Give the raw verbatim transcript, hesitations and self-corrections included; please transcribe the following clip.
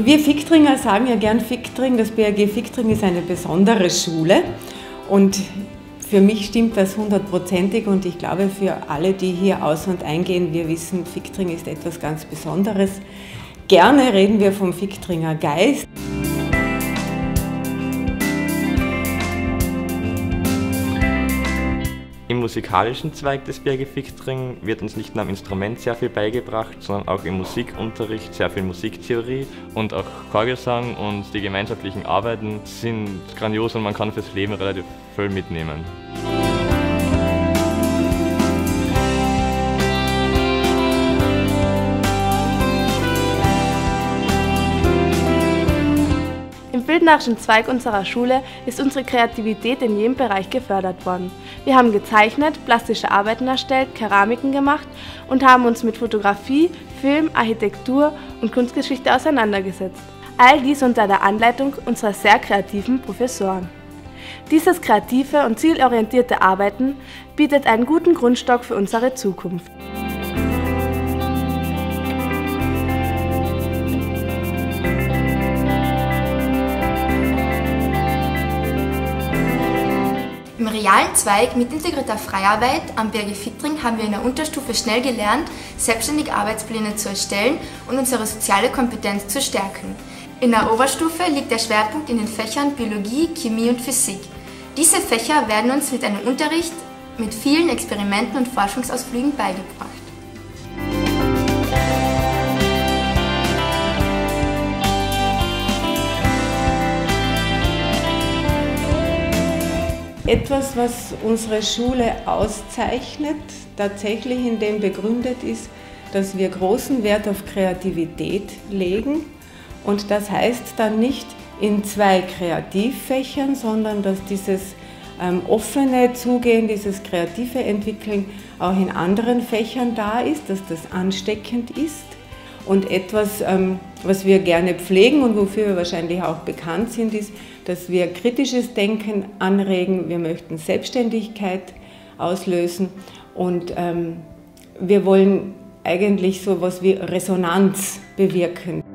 Wir Fichtringer sagen ja gern Fichtring, das B A G Fichtring ist eine besondere Schule und für mich stimmt das hundertprozentig und ich glaube für alle, die hier aus- und eingehen, wir wissen, Fichtring ist etwas ganz Besonderes. Gerne reden wir vom Fichtringer Geist. Im musikalischen Zweig des B A G Fichtring wird uns nicht nur am Instrument sehr viel beigebracht, sondern auch im Musikunterricht sehr viel Musiktheorie und auch Chorgesang und die gemeinschaftlichen Arbeiten sind grandios und man kann fürs Leben relativ viel mitnehmen. Im bildnerischen Zweig unserer Schule ist unsere Kreativität in jedem Bereich gefördert worden. Wir haben gezeichnet, plastische Arbeiten erstellt, Keramiken gemacht und haben uns mit Fotografie, Film, Architektur und Kunstgeschichte auseinandergesetzt. All dies unter der Anleitung unserer sehr kreativen Professoren. Dieses kreative und zielorientierte Arbeiten bietet einen guten Grundstock für unsere Zukunft. Im realen Zweig mit integrierter Freiarbeit am B A G Fichtring haben wir in der Unterstufe schnell gelernt, selbstständig Arbeitspläne zu erstellen und unsere soziale Kompetenz zu stärken. In der Oberstufe liegt der Schwerpunkt in den Fächern Biologie, Chemie und Physik. Diese Fächer werden uns mit einem Unterricht mit vielen Experimenten und Forschungsausflügen beigebracht. Etwas, was unsere Schule auszeichnet, tatsächlich in dem begründet ist, dass wir großen Wert auf Kreativität legen. Und das heißt dann nicht in zwei Kreativfächern, sondern dass dieses ähm, offene Zugehen, dieses kreative Entwickeln auch in anderen Fächern da ist, dass das ansteckend ist. Und etwas, ähm, was wir gerne pflegen und wofür wir wahrscheinlich auch bekannt sind, ist, dass wir kritisches Denken anregen, wir möchten Selbstständigkeit auslösen und ähm, wir wollen eigentlich so etwas wie Resonanz bewirken.